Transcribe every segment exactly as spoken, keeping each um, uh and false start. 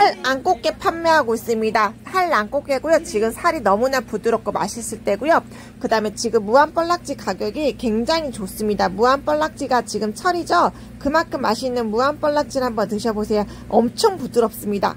살 안꽃게 판매하고 있습니다. 살 안꽃게고요. 지금 살이 너무나 부드럽고 맛있을 때고요. 그 다음에 지금 무한뻘락지 가격이 굉장히 좋습니다. 무한뻘락지가 지금 철이죠. 그만큼 맛있는 무한뻘락지를 한번 드셔보세요. 엄청 부드럽습니다.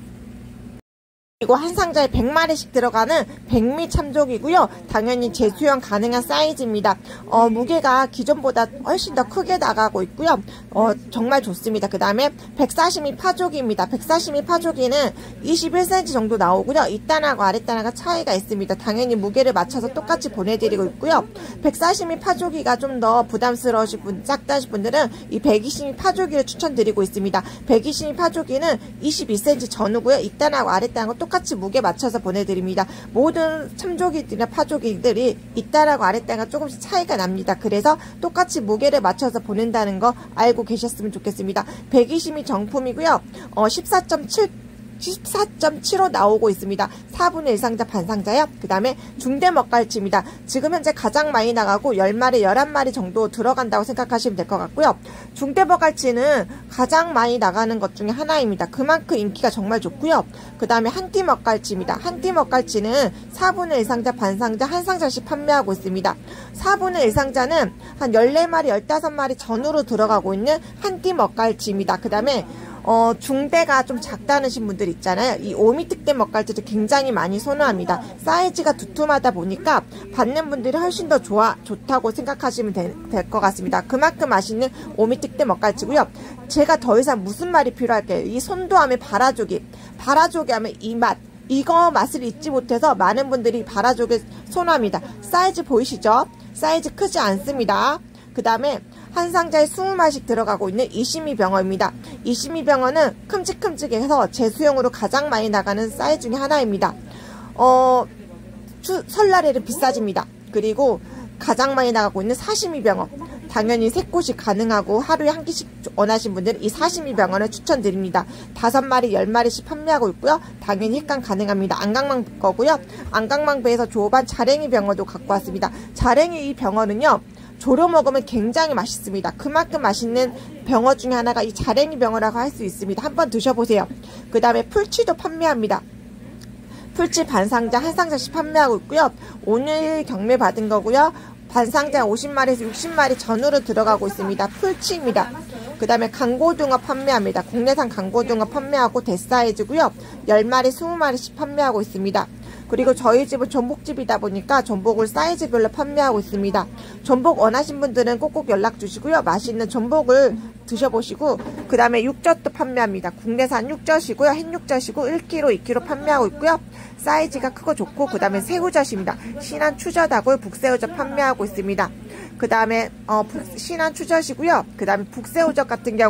그리고 한 상자에 백 마리씩 들어가는 백미 참조기고요. 당연히 재수형 가능한 사이즈입니다. 어, 무게가 기존보다 훨씬 더 크게 나가고 있고요. 어, 정말 좋습니다. 그 다음에 백사십 미 파조기입니다. 백사십 미 파조기는 이십일 센티미터 정도 나오고요. 윗단하고 아랫단하고 차이가 있습니다. 당연히 무게를 맞춰서 똑같이 보내드리고 있고요. 백사십 미 파조기가 좀 더 부담스러우신 분, 작다 하신 분들은 이 백이십 미 파조기를 추천드리고 있습니다. 백이십 미 파조기는 이십이 센티미터 전후고요. 윗단하고 아랫단하고 똑같이 똑같이 무게 맞춰서 보내드립니다. 모든 참조기들이나 파조기들이 윗단하고 아랫단하고 조금씩 차이가 납니다. 그래서 똑같이 무게를 맞춰서 보낸다는 거 알고 계셨으면 좋겠습니다. 백이십 미 정품이고요. 어, 십사 점 칠 십사 점 칠오 나오고 있습니다. 사분의 일 상자 반상자요. 그 다음에 중대 먹갈치입니다. 지금 현재 가장 많이 나가고 열 마리, 열한 마리 정도 들어간다고 생각하시면 될 것 같고요. 중대 먹갈치는 가장 많이 나가는 것 중에 하나입니다. 그만큼 인기가 정말 좋고요. 그 다음에 한띠 먹갈치입니다. 한띠 먹갈치는 사분의 일 상자 반상자 한 상자씩 판매하고 있습니다. 사분의 일 상자는 한 열네 마리, 열다섯 마리 전후로 들어가고 있는 한띠 먹갈치입니다. 그 다음에 어, 중대가 좀 작다는 분들 있잖아요. 이 오 미 특대 먹갈치도 굉장히 많이 선호합니다. 사이즈가 두툼하다 보니까 받는 분들이 훨씬 더 좋아, 좋다고 생각하시면 될 것 같습니다. 그만큼 맛있는 오 미 특대 먹갈치고요. 제가 더 이상 무슨 말이 필요할까요? 이 손도하면 바라조기, 바라조기 하면 이 맛. 이거 맛을 잊지 못해서 많은 분들이 바라조기 선호합니다. 사이즈 보이시죠? 사이즈 크지 않습니다. 그 다음에 한 상자에 이십 마리씩 들어가고 있는 이심이 병어입니다. 이심이 병어는 큼직큼직해서 재수형으로 가장 많이 나가는 사이즈 중에 하나입니다. 어, 추, 설날에는 비싸집니다. 그리고 가장 많이 나가고 있는 사시미 병어. 당연히 새꽃이 가능하고 하루에 한 끼씩 원하신 분들은 이 사시미 병어를 추천드립니다. 다섯 마리, 열 마리씩 판매하고 있고요. 당연히 획간 가능합니다. 안강망 거고요. 안강망배에서 조반 자랭이 병어도 갖고 왔습니다. 자랭이 이 병어는요. 조려 먹으면 굉장히 맛있습니다. 그만큼 맛있는 병어 중에 하나가 이 자랭이 병어라고 할 수 있습니다. 한번 드셔보세요. 그 다음에 풀치도 판매합니다. 풀치 반상자 한 상자씩 판매하고 있고요. 오늘 경매 받은 거고요. 반상자 오십 마리에서 육십 마리 전후로 들어가고 있습니다. 풀치입니다. 그 다음에 강고등어 판매합니다. 국내산 강고등어 판매하고 대사이즈고요. 열 마리, 이십 마리씩 판매하고 있습니다. 그리고 저희 집은 전복집이다 보니까 전복을 사이즈별로 판매하고 있습니다. 전복 원하신 분들은 꼭꼭 연락 주시고요. 맛있는 전복을 드셔보시고 그 다음에 육젓도 판매합니다. 국내산 육젓이고요. 햇육젓이고 일 킬로그램, 이 킬로그램 판매하고 있고요. 사이즈가 크고 좋고 그 다음에 새우젓입니다. 신안 추젓하고 북새우젓 판매하고 있습니다. 그 다음에 어, 신안 추젓이고요. 그 다음에 북새우젓 같은 경우